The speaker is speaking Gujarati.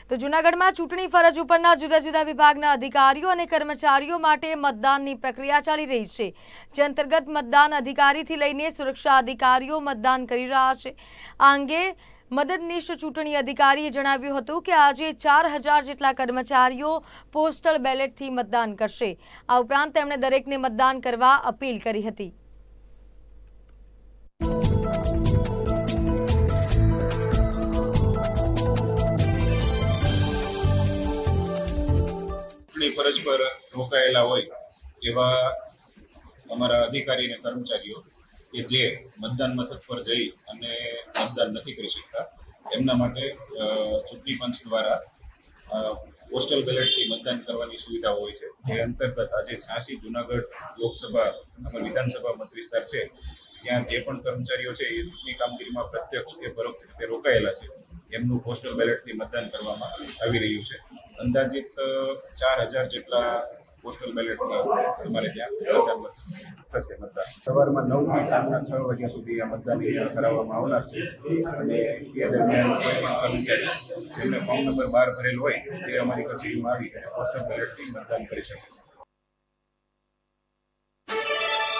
તો જૂનાગઢમાં ચૂંટણી ફરજ ઉપરના જુદા જુદા વિભાગના અધિકારીઓ અને કર્મચારીઓ માટે મતદાનની પ્રક્રિયા ચાલી રહી છે, જે અંતર્ગત મતદાન અધિકારીથી લઈને સુરક્ષા અધિકારીઓ મતદાન કરી રહ્યા છે। આ અંગે મદદનીશ ચૂંટણી અધિકારીએ જણાવ્યું હતું કે આજે 4000 જેટલા કર્મચારીઓ પોસ્ટલ બેલેટથી મતદાન કરશે। આ ઉપરાંત તેમણે દરેકને મતદાન કરવા અપીલ કરી હતી। ફરજ પર રોકાયેલા હોય એવા અમારા અધિકારી અને કર્મચારીઓ કે જે મતદાન મથક પર જઈ અને મતદાન નથી કરી શકતા, એમના માટે ચૂંટણી પંચ દ્વારા પોસ્ટલ બેલેટથી મતદાન કરવાની સુવિધા હોય છે। એ અંતર્ગત આજે 86 જૂનાગઢ લોકસભા વિધાનસભા મત વિસ્તાર છે, ત્યાં જે પણ કર્મચારીઓ છે એ ચૂંટણી કામગીરીમાં પ્રત્યક્ષ કે પરોક્ષ રીતે રોકાયેલા છે, એમનું પોસ્ટલ બેલેટથી મતદાન કરવામાં આવી રહ્યું છે। અંદાજિત 4000 જેટલા પોસ્ટલ બેલેટ અમારે ત્યાં મતદાન થશે। સવારમાં 9 થી સાંજના 6 વાગ્યા સુધી આ મતદાન કરાવવામાં આવનાર છે અને એ દરમિયાન કોઈ પણ કર્મચારી જેમને ફોર્મ નંબર 12 ભરેલ હોય તે અમારી કચેરીમાં આવી અને પોસ્ટલ બેલેટથી મતદાન કરી શકે છે।